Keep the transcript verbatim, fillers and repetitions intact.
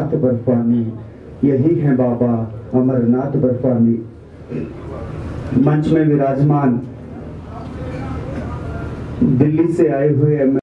अमरनाथ बर्फानी, यही है बाबा अमरनाथ बर्फानी। मंच में विराजमान दिल्ली से आए हुए